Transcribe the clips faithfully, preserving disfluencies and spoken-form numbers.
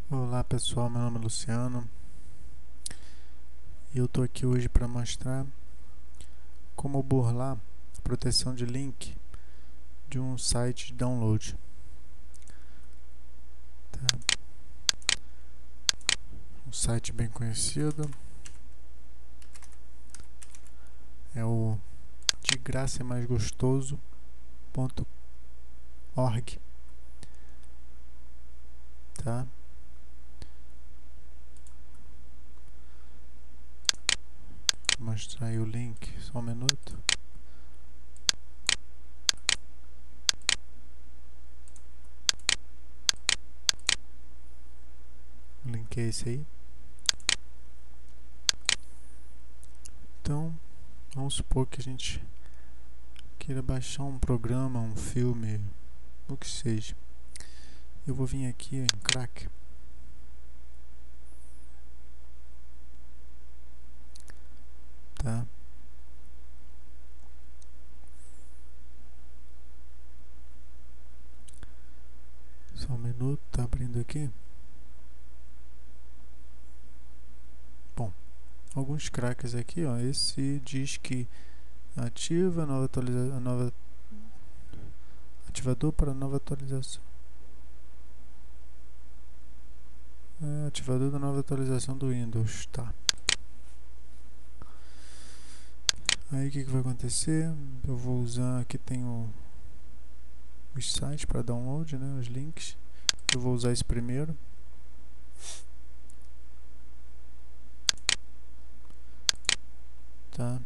Olá pessoal, meu nome é Luciano e eu tô aqui hoje para mostrar como burlar a proteção de link de um site de download. Tá? Um site bem conhecido é o de graça é mais gostoso ponto org, tá? Vou mostrar aí o link, só um minuto. O link é esse aí. Então, vamos supor que a gente queira baixar um programa, um filme, o que seja. Eu vou vir aqui em Crack. Tá? Só um minuto, tá abrindo aqui. Bom, alguns crackers aqui, ó. Esse diz que ativa nova atualização, nova ativador para nova atualização. É, ativador da nova atualização do Windows, tá? Aí o que, que vai acontecer? Eu vou usar aqui tem o, os sites para download, né? Os links. Eu vou usar esse primeiro. Tá?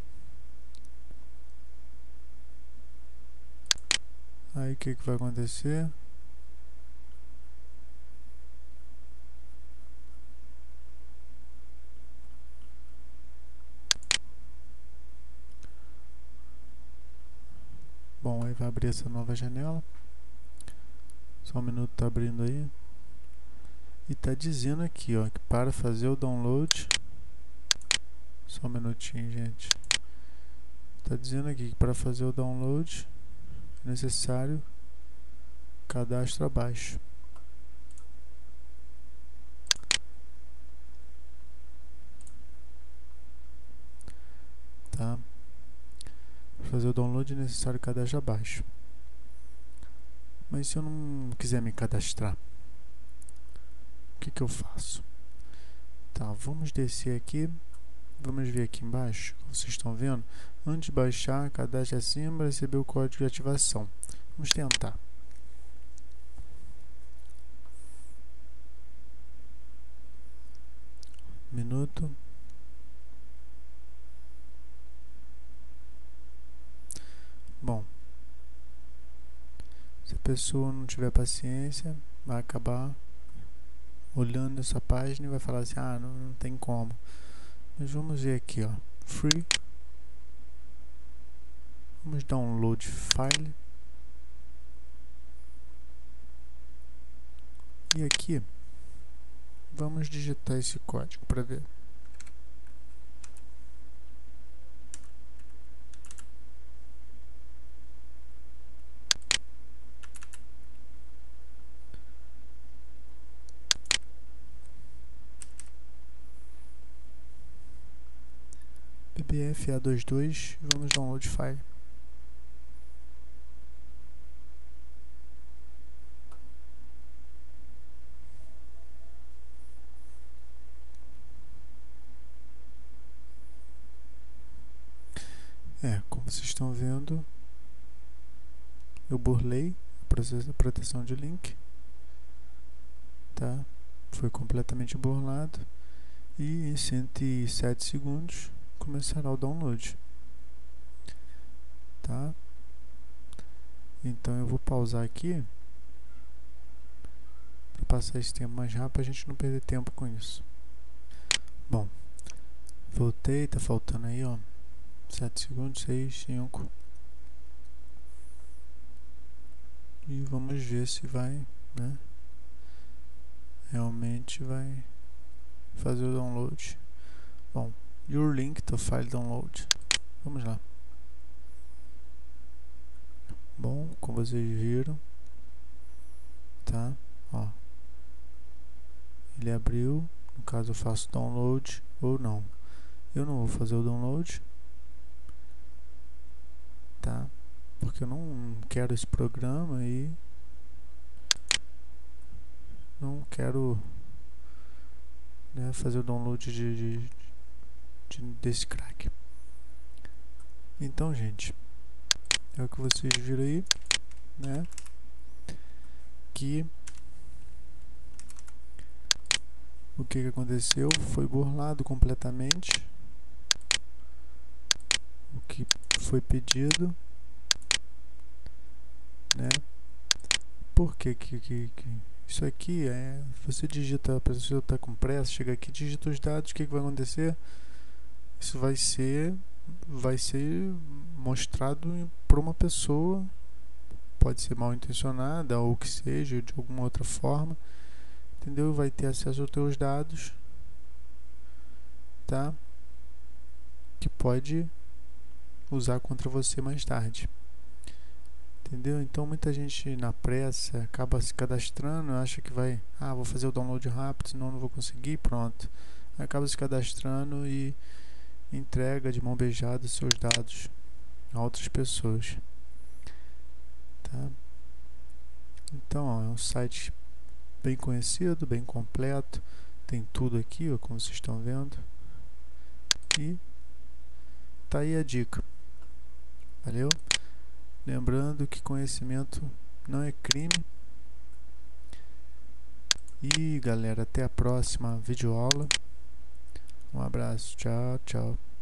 Aí o que, que vai acontecer? Bom, aí vai abrir essa nova janela. Só um minuto, tá abrindo aí. E tá dizendo aqui, ó, que para fazer o download. Só um minutinho, gente. Tá dizendo aqui que para fazer o download é necessário cadastro abaixo. Tá? Para fazer o download é necessário cadastro abaixo. Mas se eu não quiser me cadastrar, o que, que eu faço? Tá, vamos descer aqui. Vamos ver aqui embaixo, como vocês estão vendo. Antes de baixar, cadastre acima para receber o código de ativação. Vamos tentar. Minuto. Bom, se a pessoa não tiver paciência, vai acabar olhando essa página e vai falar assim, ah, não, não tem como. Mas vamos ver aqui, ó, free. Vamos download file. E aqui, vamos digitar esse código para ver. P B F A vinte e dois, vamos download file. É, como vocês estão vendo, eu burlei a proteção de link, tá? Foi completamente burlado e em cento e sete segundos começará o download, tá? Então eu vou pausar aqui para passar esse tempo mais rápido, para a gente não perder tempo com isso. Bom, voltei, tá faltando aí, ó, sete segundos, seis, cinco. E vamos ver se vai, né? Realmente vai fazer o download. Bom, your link to file download. Vamos lá. Bom, como vocês viram, tá? Ó, ele abriu, no caso eu faço download ou não. Eu não vou fazer o download, tá? Porque eu não quero esse programa e não quero, né, fazer o download de, de, de, desse crack. Então, gente, é o que vocês viram aí, né? Que o que, que aconteceu foi burlado completamente o que foi pedido, né? Por que que, que, que isso aqui é, você digita, a pessoa está com pressa, chega aqui, digita os dados, o que, que vai acontecer? Isso vai ser vai ser mostrado para uma pessoa, pode ser mal intencionada ou que seja, de alguma outra forma, entendeu? Vai ter acesso aos teus dados, tá? Que pode usar contra você mais tarde, entendeu? Então muita gente na pressa acaba se cadastrando, acha que vai, ah, vou fazer o download rápido, senão não vou conseguir, pronto. Acaba se cadastrando e entrega de mão beijada os seus dados a outras pessoas, tá? Então, ó, é um site bem conhecido, bem completo, tem tudo aqui, ó, como vocês estão vendo, e tá aí a dica. Valeu? Lembrando que conhecimento não é crime. E galera, até a próxima videoaula. Um abraço, tchau, tchau.